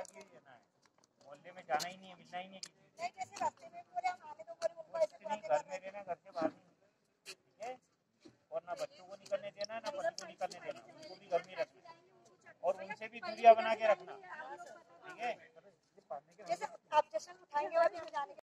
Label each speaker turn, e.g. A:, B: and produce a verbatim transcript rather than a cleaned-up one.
A: के रहना है, मोहल्ले में जाना ही नहीं है, मिलना ही नहीं है किसी से।
B: नहीं जैसे रास्ते में बोले हम आने दो, बोले उनको ऐसे
A: नहीं, घर में रहना, घर से बाहर नहीं, ठीक है। और ना बच्चों को निकलने देना, ना पति को निकलने देना, उनको भी घर में रखना और उनसे भी दूरियां बना के रखना, ठीक है।
B: जैसे आप जश्न उठाएंगे